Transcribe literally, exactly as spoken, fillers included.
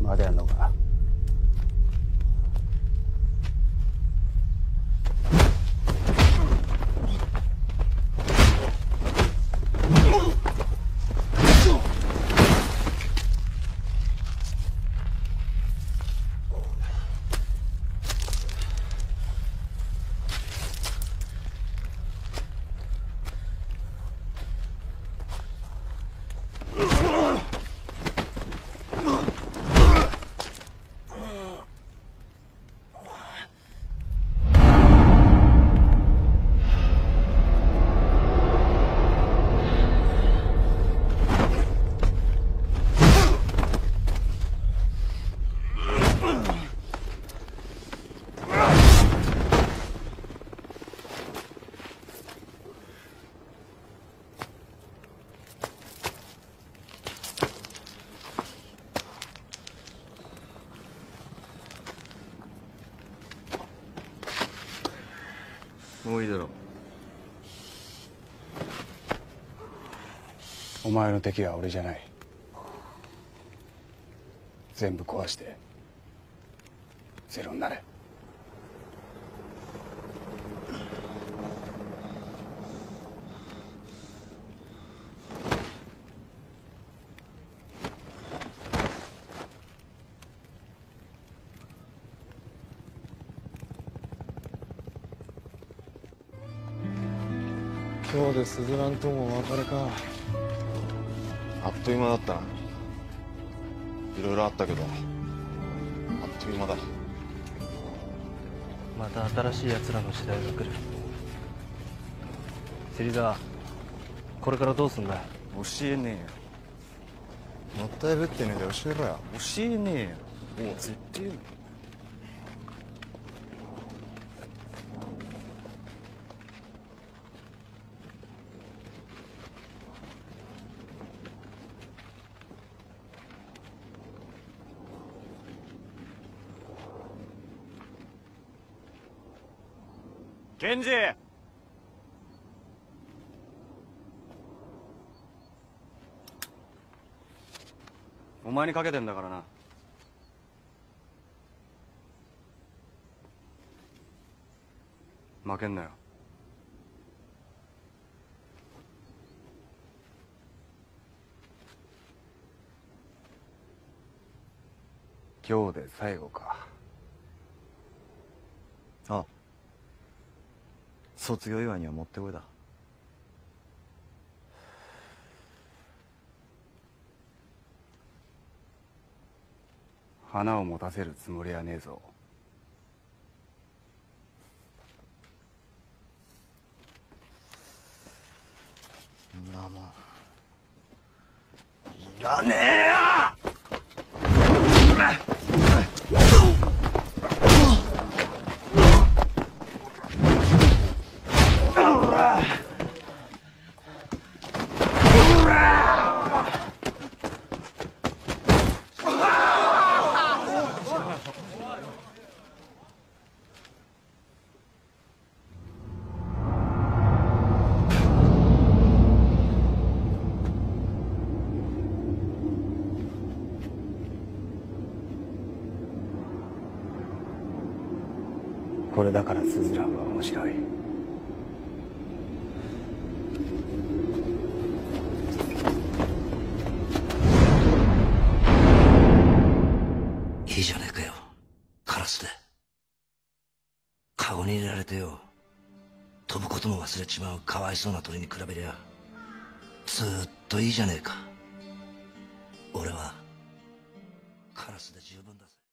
まだやんのか。 もういいだろう。 お前の敵は俺じゃない。全部壊してゼロになれ。 今日でスズランともお別れか。あっという間だったな。いろいろあったけどあっという間だ。 また新しい奴らの時代が来る。芹沢、これからどうすんだよ。 教えねえよ。もったいぶってねえで教えろよ。教えねえよ。もう絶対言うな。ケンジ、お前にかけてんだからな。負けんなよ。今日で最後か。ああ、卒業祝いにはもってこいだ。 花を持たせるつもりはねえぞ。 んなもんいらねえよ。 これだからスズランは面白い。 いいじゃねえかよ、カラスで。カゴに入れられてよ、飛ぶことも忘れちまうかわいそうな鳥に比べりゃずーっといいじゃねえか。俺はカラスで十分だぜ。